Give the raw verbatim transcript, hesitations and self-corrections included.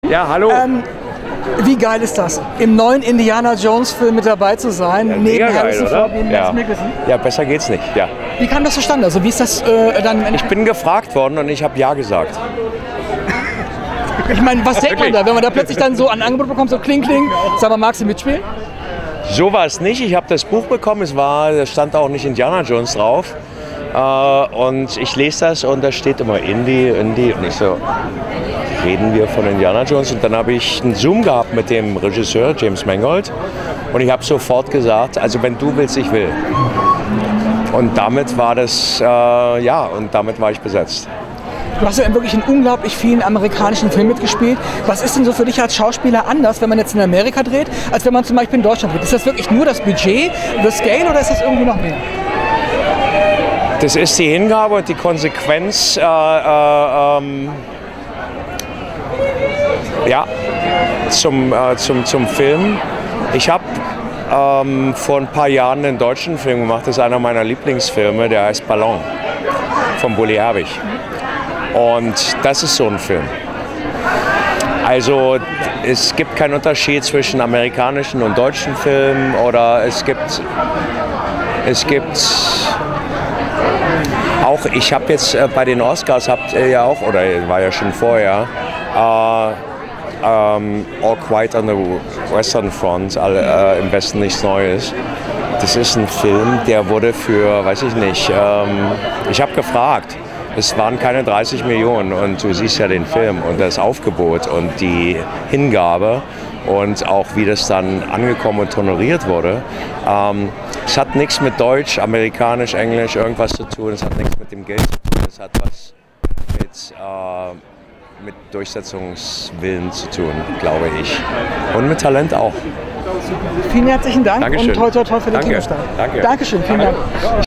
Ja, hallo. Ähm, wie geil ist das, im neuen Indiana Jones Film mit dabei zu sein? Ja, neben geil, Harrison oder? Ford, neben Ja. Mads Mikkelsen? Ja, besser geht's nicht. Ja. Wie kam das zustande? Also wie ist das äh, dann? Ich bin gefragt worden und ich habe ja gesagt. Ich meine, was denkt man Wirklich? da, wenn man da plötzlich dann so ein Angebot bekommt, so kling kling, sag mal, magst du mitspielen? So war es nicht. Ich habe das Buch bekommen. Es war, da stand auch nicht Indiana Jones drauf. Äh, und ich lese das und da steht immer Indy, Indy. Und ich so, reden wir von Indiana Jones? Und dann habe ich einen Zoom gehabt mit dem Regisseur James Mangold. Und ich habe sofort gesagt, also wenn du willst, ich will. Und damit war das, äh, ja, und damit war ich besetzt. Du hast ja wirklich in unglaublich vielen amerikanischen Filmen mitgespielt. Was ist denn so für dich als Schauspieler anders, wenn man jetzt in Amerika dreht, als wenn man zum Beispiel in Deutschland dreht? Ist das wirklich nur das Budget, das Scale oder ist das irgendwie noch mehr? Das ist die Hingabe und die Konsequenz, äh, äh, ähm, ja, zum, äh, zum, zum Film. Ich habe ähm, vor ein paar Jahren einen deutschen Film gemacht, das ist einer meiner Lieblingsfilme, der heißt Ballon, von Bully Herbig. Und das ist so ein Film. Also es gibt keinen Unterschied zwischen amerikanischen und deutschen Filmen oder es gibt, es gibt auch, ich habe jetzt äh, bei den Oscars, habt ihr ja auch, oder war ja schon vorher, äh, ähm, All Quiet on the Western Front, alle, äh, im Westen nichts Neues. Das ist ein Film, der wurde für, weiß ich nicht, ähm, ich habe gefragt. Es waren keine dreißig Millionen und du siehst ja den Film und das Aufgebot und die Hingabe und auch wie das dann angekommen und honoriert wurde. Ähm, es hat nichts mit Deutsch, Amerikanisch, Englisch, irgendwas zu tun. Es hat nichts mit dem Geld zu tun. Es hat was mit, äh, mit Durchsetzungswillen zu tun, glaube ich. Und mit Talent auch. Vielen herzlichen Dank. Dankeschön. Und toi toi toi für den Danke. Kinostart. Danke. Dankeschön, vielen Dank.